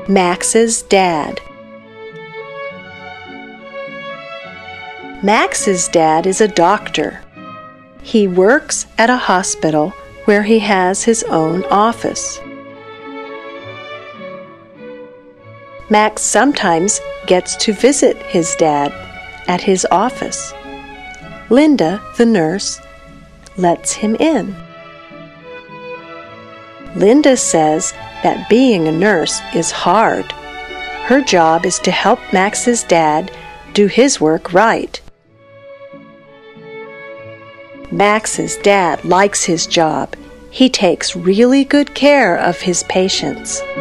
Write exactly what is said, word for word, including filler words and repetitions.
Max's dad. Max's dad is a doctor. He works at a hospital where he has his own office. Max sometimes gets to visit his dad at his office. Linda, the nurse, lets him in. Linda says that being a nurse is hard. Her job is to help Max's dad do his work right. Max's dad likes his job. He takes really good care of his patients.